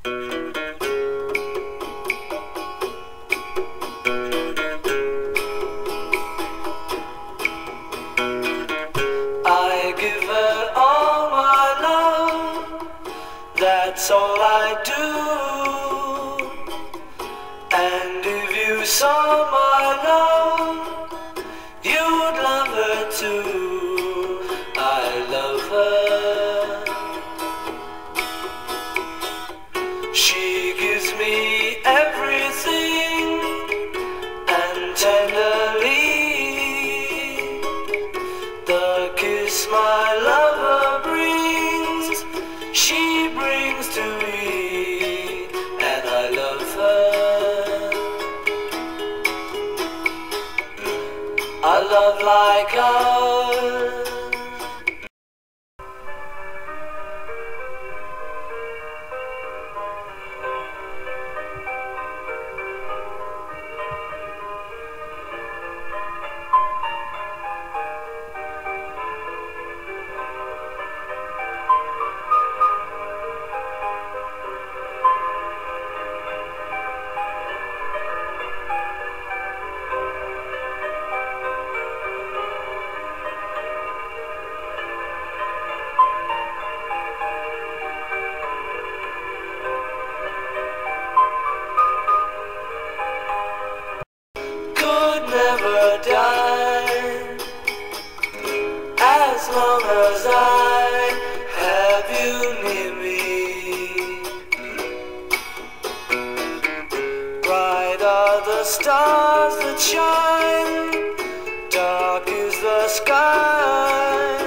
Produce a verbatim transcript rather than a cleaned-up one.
I give her all my love, that's all I do. And if you saw my love, you'd love her too. I love her. She gives me everything, and tenderly the kiss my lover brings, she brings to me, and I love her. A love like ours. Never die, as long as I have you near me. Bright are the stars that shine, dark is the sky.